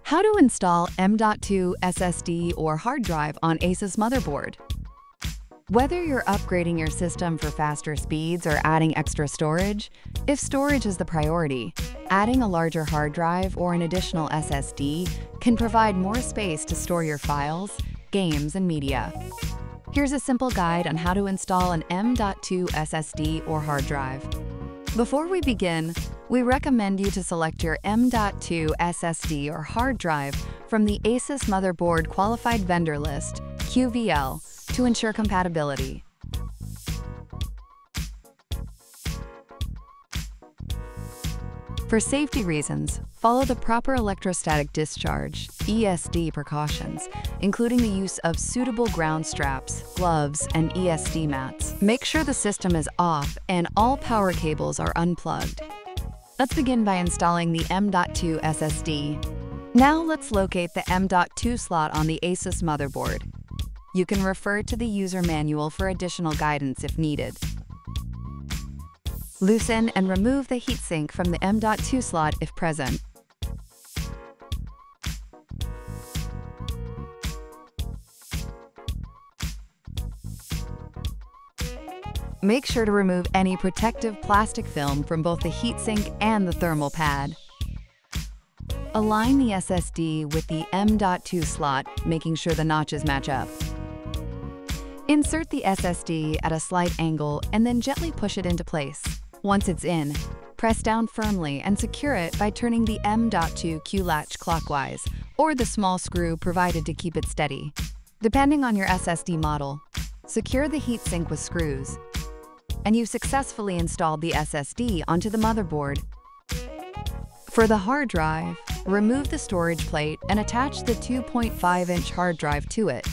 How to install M.2 SSD or hard drive on ASUS Motherboard. Whether you're upgrading your system for faster speeds or adding extra storage, if storage is the priority, adding a larger hard drive or an additional SSD can provide more space to store your files, games, and media. Here's a simple guide on how to install an M.2 SSD or hard drive. Before we begin, we recommend you to select your M.2 SSD or hard drive from the ASUS Motherboard Qualified Vendor List, QVL, to ensure compatibility. For safety reasons, follow the proper electrostatic discharge (ESD) precautions, including the use of suitable ground straps, gloves, and ESD mats. Make sure the system is off and all power cables are unplugged. Let's begin by installing the M.2 SSD. Now let's locate the M.2 slot on the ASUS motherboard. You can refer to the user manual for additional guidance if needed. Loosen and remove the heatsink from the M.2 slot if present. Make sure to remove any protective plastic film from both the heatsink and the thermal pad. Align the SSD with the M.2 slot, making sure the notches match up. Insert the SSD at a slight angle and then gently push it into place. Once it's in, press down firmly and secure it by turning the M.2 Q-latch clockwise or the small screw provided to keep it steady. Depending on your SSD model, secure the heatsink with screws, and you've successfully installed the SSD onto the motherboard. For the hard drive, remove the storage plate and attach the 2.5-inch hard drive to it.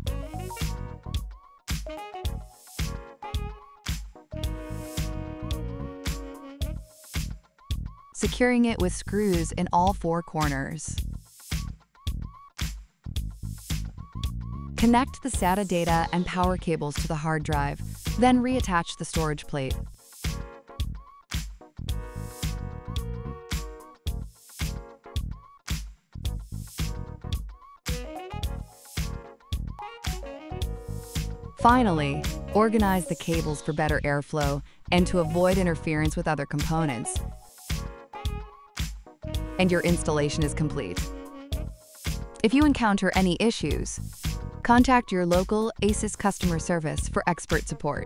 Securing it with screws in all four corners. Connect the SATA data and power cables to the hard drive, then reattach the storage plate. Finally, organize the cables for better airflow and to avoid interference with other components. And your installation is complete. If you encounter any issues, contact your local ASUS customer service for expert support.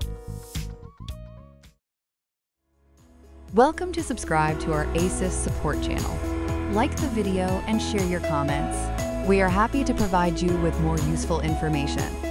Welcome to subscribe to our ASUS support channel. Like the video and share your comments. We are happy to provide you with more useful information.